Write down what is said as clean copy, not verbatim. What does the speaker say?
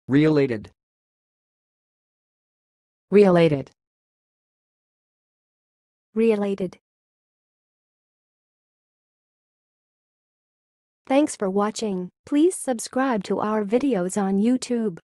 realated, realated, realated. Thanks for watching. Please subscribe to our videos on YouTube.